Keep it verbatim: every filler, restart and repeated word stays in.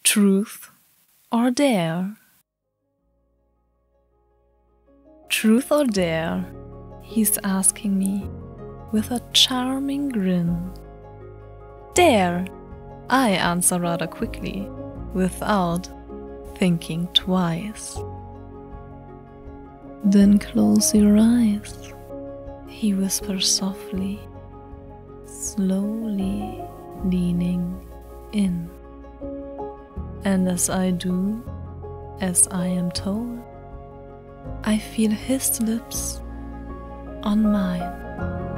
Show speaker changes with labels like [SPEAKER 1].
[SPEAKER 1] Truth or dare? Truth or dare? He's asking me with a charming grin. Dare, I answer rather quickly, without thinking twice. Then close your eyes, he whispers softly, slowly leaning in. And as I do, as I am told, I feel his lips on mine.